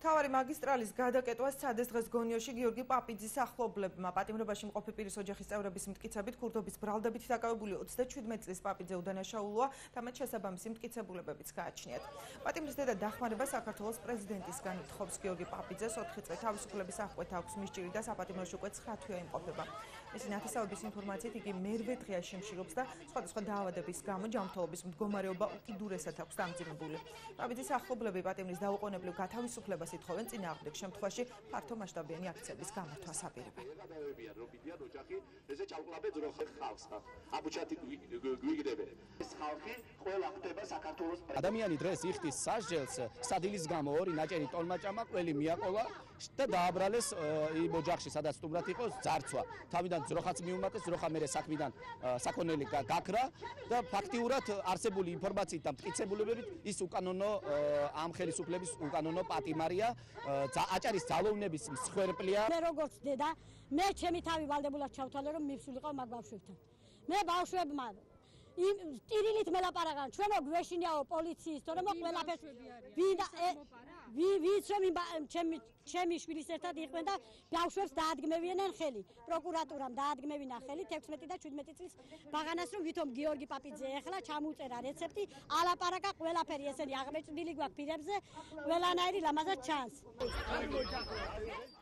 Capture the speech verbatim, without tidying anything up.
მთავარი მაგისტრალის გადაკეტვას სცადეს დღეს გონიოში გიორგი პაპიძის ახლობლებმა. პატიმრობაში მყოფი პირის ოჯახის წევრების მტკიცებით, ქურდობის ბრალდებით დაკავებული ოცდაჩვიდმეტ წლის პაპიძე უდანაშაულოა და მათ შესაბამისი მტკიცებულებებიც გააჩნიათ. პატიმრის დედა დახმარება საქართველოს პრეზიდენტისგან ითხოვს. გიორგი პაპიძეს ოთხი წელი თავისუფლების აღკვეთა აქვს მისჭირი და საპატიმროში უკვე ცხრა თვეა იმყოფება. მისი ნათესავების ინფორმაციით იგი მერვე დღეა შემშილობს და სხვადასხვა დაავადების გამო ჯანმრთელობის მდგომარეობა უკიდურესად აქვს დამძიმებული. პაპიძის ახლობლები პატიმრის დაუყოვნებლივ გათავისუფლებას ითხოვენ, წინააღმდეგ შემთხვევაში ფართო მასშტაბიანი აქციების გამართვას აპირებენ. ადამიანი დღეს იხდის სასჯელს სადილის გამო ორი ნაჭერი ტოლმაჭამა ყველი მიაყოლა და დააბრალეს იმ ოჯახში, სადაც სტუმრად იყო ძარცვა. თავიდან ძროხაც მიუმატეს, ძროხა მერე საქმიდან საქონელი გაქრა და ფაქტიურად არსებული ინფორმაციით და მტკიცებულებებით ის უკანონო ამ ხელისუფლების უკანონო პატიმარია, აჭარის ძალოვნების მსხვერპლია. მე როგორც დედა, მე ჩემი თავი ვალდებულად ჩავთვალე, რომ მივსულიყო მაგ ბავშვებთან. მე ბავშვებმა იმ ტირილით მელაპარაკან, ჩვენო გვეშინიაო პოლიციის, თორემ ყველაფერს ვინდა ვინც რომ ჩემი ჩემი შვილის ერთად იყვნენ და ბავშვებს დაადგმევინენ ხელი. პროკურატურამ დაადგმევინა ხელი თექვსმეტი და შვიდმეტი წლის ბაღანას, რომ ვითომ გიორგი პაპიძე ეხლა ჩამუწერა რეცეპტი, ალაპარაკა ყველაფერი ესენი აღმეჭდილი გვაქვს პირებზე, ყველანაირი ლამაზად ჩანს.